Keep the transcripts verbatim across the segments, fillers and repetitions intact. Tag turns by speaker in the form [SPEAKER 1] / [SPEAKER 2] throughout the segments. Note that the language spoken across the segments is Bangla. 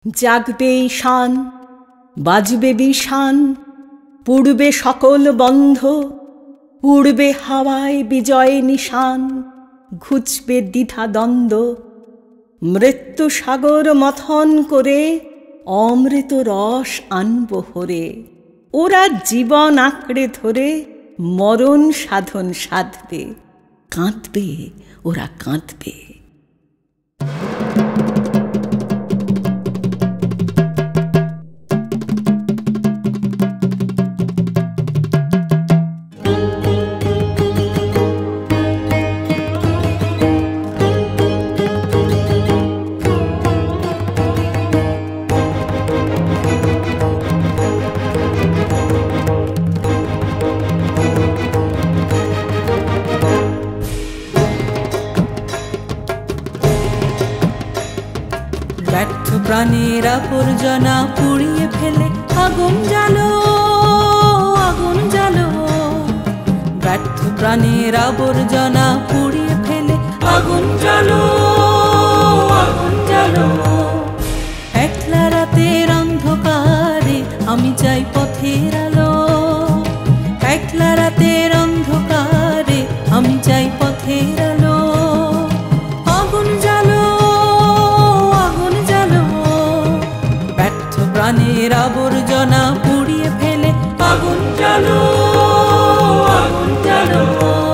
[SPEAKER 1] জাগবে ঈশান, বাজবে বিষাণ, পুড়বে সকল বন্ধ, উড়বে হাওয়ায় বিজয় নিশান, ঘুচবে দ্বিধা দ্বন্দ্ব। মৃত্যু সাগর মথন করে অমৃত রস আনব হরে। ওরা জীবন আঁকড়ে ধরে মরণ সাধন সাধবে। কাঁদবে, ওরা কাঁদবে।
[SPEAKER 2] ব্যর্থ প্রাণের আবর্জনা পুড়িয়ে ফেলে আগুন জ্বালো, আগুন জ্বালো। ব্যর্থ প্রাণের আবর্জনা পুড়িয়ে ফেলে আগুন জ্বালো, আগুন জ্বালো। একলা রাতের অন্ধকারে আমি চাই পথের আলো। একলা রাতের অন্ধকারে আমি চাই পথের আলো। আগুন জ্বালো, প্রাণের আবর্জনা পুড়িয়ে ফেলে আগুন জ্বালো, আগুন জ্বালো।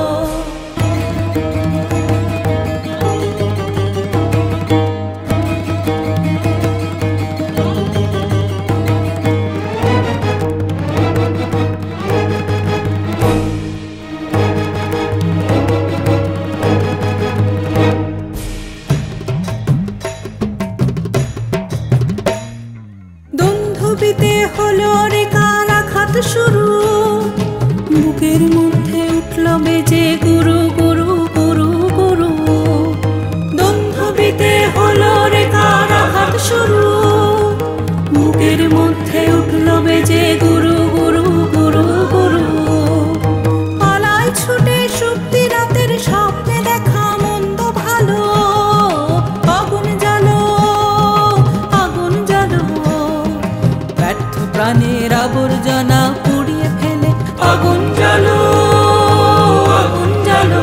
[SPEAKER 2] দুন্ধুবিতে হলো রে কারাঘাত শুরু, বুকের মধ্যে উঠল বেজে গুরু গুরু গুরু গুরু। দুন্ধুবিতে হলো রে কারাঘাত শুরু, বুকের মধ্যে উঠল বেজে গুরু গুরু গুরু গুরু। পালায় ছুটে সুপ্তি রাতের স্বপ্নে দেখা মন্দ ভালো। আগুন জ্বালো, আগুন জ্বালো। ব্যর্থ প্রাণের আবর্জনা পুড়িয়ে ফেলে আগুন জ্বালো, আগুন জ্বালো।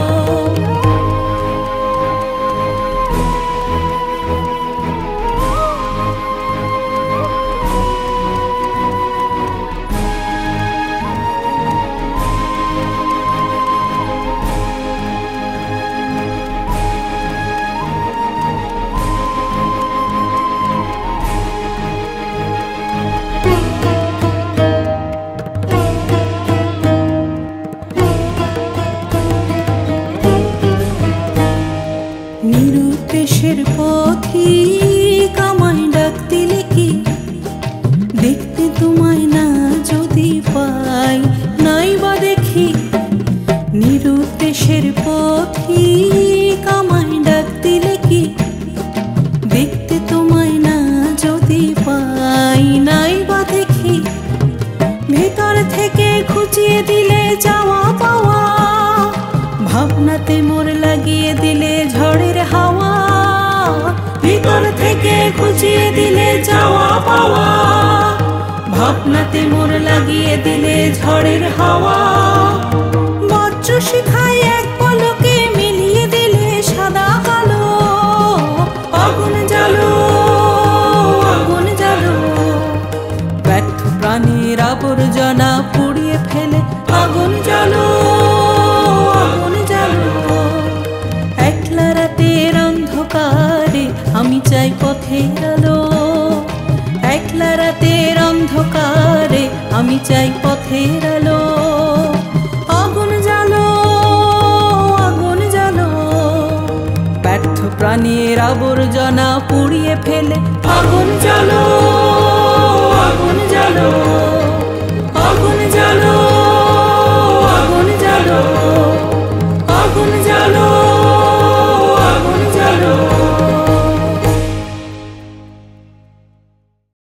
[SPEAKER 2] নিরুদ্দেশের পথিক আমায় ডাক দিলে কি, দেখতে তোমায় না যদি পাই নাই বা দেখি। নিরুদ্দেশের পথিক আমায় ডাক দিলে কি, দেখতে তোমায় না যদি পাই নাই বা দেখি। ভেতর থেকে খুঁচিয়ে দিলে যাওয়া পাওয়া, ভাবনাতে মোর লাগিয়ে দিলে ঝড়ের হাওয়া। ভিতর থেকে খুঁচিয়ে দিলে যাওয়া পাওয়া, ভাবনাতে মোর লাগিয়ে দিলে ঝড়ের হাওয়া। বজ্র শিখায় এক পলকে মিলিয়ে দিলে সাদা কালো। আগুন জ্বালো, আগুন জ্বালো। ব্যর্থ প্রাণের আবর্জনা পুড়িয়ে ফেলে আগুন জ্বালো, আগুন জ্বালো। একলা রাতের অন্ধকারে আমি চাই পথের আলো। একলা রাতের অন্ধকারে আমি চাই পথের আলো। আগুন জ্বালো, আগুন জ্বালো। ব্যর্থ প্রাণের আবর্জনা পুড়িয়ে ফেলে আগুন জ্বালো, আগুন জ্বালো।